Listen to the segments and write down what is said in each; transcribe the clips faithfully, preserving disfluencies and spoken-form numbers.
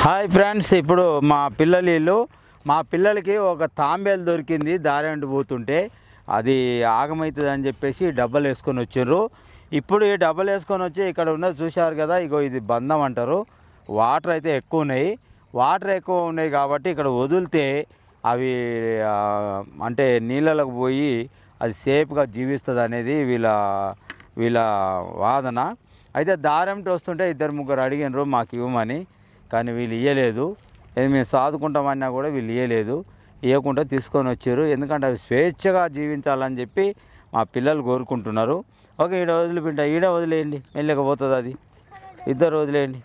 Hi friends, ఇప్పుడు మా పిల్లలు వీళ్ళు మా పిల్లలకి ఒక తాంబేలు దొరికింది. దారెంటు పోతుంటే అది ఆగమవుతుంది అని చెప్పేసి డబ్బలు వేసుకొని వచ్చిర్రు. ఇప్పుడు ఈ డబ్బలు వేసుకొని వచ్చి ఇక్కడ ఉన్నది చూశారు కదా, ఇగో ఇది బంధం అంటారు. వాటర్ అయితే ఎక్కువ ఉన్నాయి. వాటర్ ఎక్కువ ఉన్నాయి కాబట్టి ఇక్కడ వదిలితే అవి అంటే నీళ్ళలోకి పోయి అది సేఫ్గా జీవిస్తుంది అనేది వీళ్ళ వీళ్ళ వాదన. అయితే దారెంటు వస్తుంటే ఇద్దరు ముగ్గురు అడిగినారు మాకు ఇవ్వమని, కానీ వీళ్ళు ఇవ్వలేదు. ఇది మేము సాదుకుంటామన్నా కూడా వీళ్ళు ఇవ్వలేదు. ఇవ్వకుండా తీసుకొని వచ్చారు. ఎందుకంటే అవి స్వేచ్ఛగా జీవించాలని చెప్పి మా పిల్లలు కోరుకుంటున్నారు. ఓకే, ఈడ వదిలిపెట్ట ఈడ వదిలేయండి, మెల్లకపోతుంది అది. ఇద్దరు వదిలేయండి.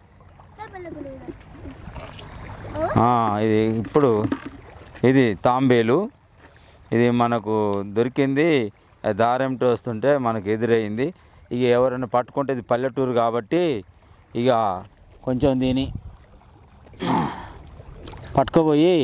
ఇది ఇప్పుడు ఇది తాంబేలు, ఇది మనకు దొరికింది. దారెంటు వస్తుంటే మనకు ఎదురైంది. ఇక ఎవరైనా పట్టుకుంటే ఇది పల్లెటూరు కాబట్టి ఇక కొంచెం దీన్ని పట్టుకుపోయి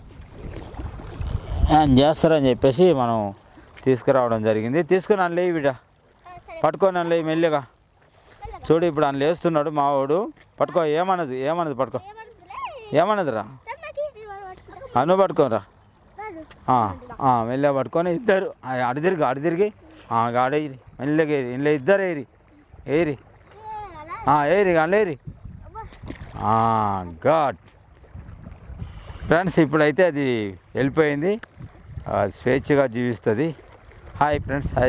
చేస్తారని చెప్పేసి మనం తీసుకురావడం జరిగింది. తీసుకుని అందులో బిడ్డ పట్టుకొని అందులో మెల్లిగా చూడు. ఇప్పుడు అందులో వేస్తున్నాడు మావాడు. పట్టుకో, ఏమన్నది ఏమన్నది పట్టుకో, ఏమన్నదిరా అను పట్టుకోరా. మెల్లగా పట్టుకొని ఇద్దరు అడి తిరిగి అడి తిరిగి గాడేరి మెల్లగా ఏరి ఇంట్లో ఇద్దరు ఏరి ఏరి ఏరి అందులో ఏరి. గాడ్ ఫ్రెండ్స్, ఇప్పుడైతే అది వెళ్ళిపోయింది, స్వేచ్ఛగా జీవిస్తుంది. హాయ్ ఫ్రెండ్స్, హాయ్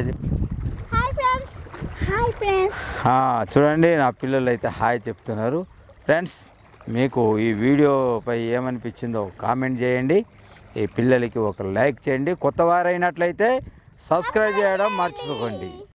చూడండి, నా పిల్లలు అయితే హాయ్ చెప్తున్నారు. ఫ్రెండ్స్, మీకు ఈ వీడియోపై ఏమనిపించిందో కామెంట్ చేయండి. ఈ పిల్లలకి ఒక లైక్ చేయండి. కొత్త వారైనట్లయితే సబ్స్క్రైబ్ చేయడం మర్చిపోకండి.